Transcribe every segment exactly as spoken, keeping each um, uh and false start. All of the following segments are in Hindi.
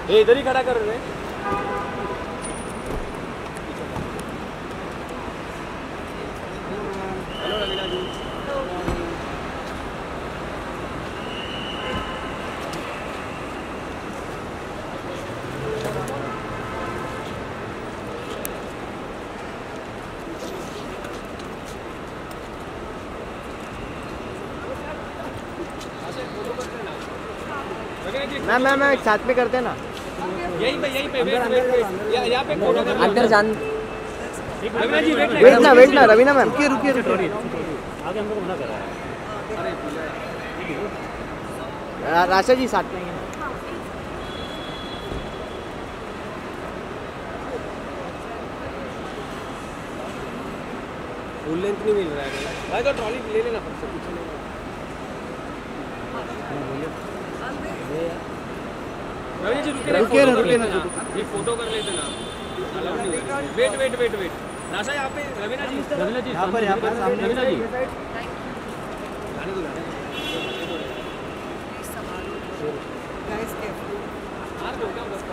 ये इधर ही खड़ा कर रहे। Hello Raveena ji. Ma'am ma'am ma'am साथ में करते हैं ना, यहीं पे यहीं पे वेट वेट वेट यहाँ पे फोटो कर अंदर जान। रवीना जी वेट वेट ना वेट ना रवीना मैम रुकिए रुकिए रुकिए आगे हम लोग मना कर रहा है। राशा जी साथ में। फुल लेंथ नहीं मिल रहा है भाई, तो ट्रॉली ले लेना फट से पीछे ले। रवीना जी रुकिए रुकिए रुकिए ना, ये फोटो कर लेते ना। वेट वेट वेट वेट नासा यहाँ पे रवीना जी, रवीना जी यहाँ पर यहाँ पर सामने रवीना जी जाने दो जाने दो। मार दो क्या बस कर।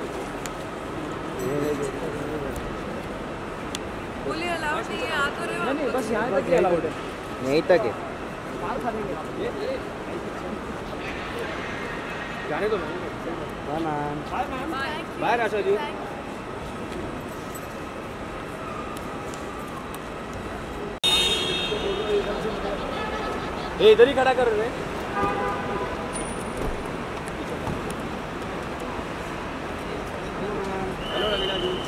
बोले अलाउड नहीं है, आ तो रहे हो। नहीं बस यहाँ तक अलाउड है, यहीं तक है। जाने दो हाँ मैम। बाय राशा जी। ये इधर ही खड़ा कर रहे। Hello Raveena ji.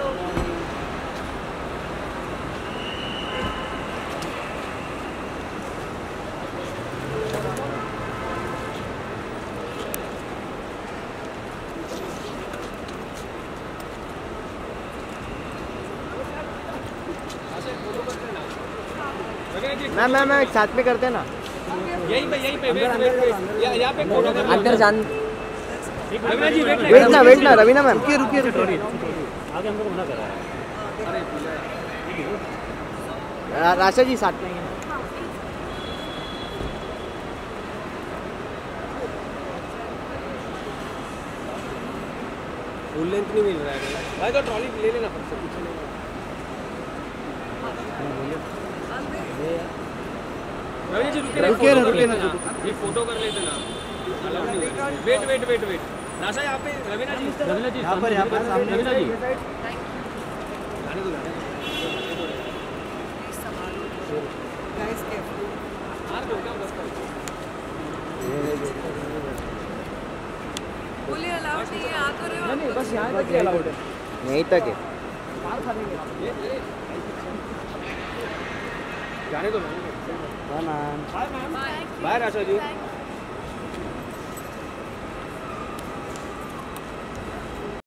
Ma'am ma'am ma'am साथ में करते हैं ना, यहीं पे यहीं पे वेट वेट वेट यहाँ पे फोटो कर अंदर जान। रवीना जी वेट वेट ना वेट ना रवीना मैम रुकिए रुकिए रुकिए आगे हम लोग मना कर रहा है। राशा जी साथ में। फुल लेंथ नहीं मिल रहा है भाई, तो ट्रॉली ले लेना फट से पीछे ले। रवीना जी रुकिए रुकिए रुकिए रुकिए ना, ये फोटो कर लेते ना। वेट वेट वेट वेट नासा यहाँ पे रवीना जी, रवीना जी यहाँ पर यहाँ पर सामने। रवीना जी जाने दो जाने दो। मार दो क्या बस कर। बोले अलाउड नहीं है, आ तो रहे हो। नहीं बस यहाँ तक अलाउड है, यहीं तक है। जाने दो हाँ मैम। बाय राशा जी।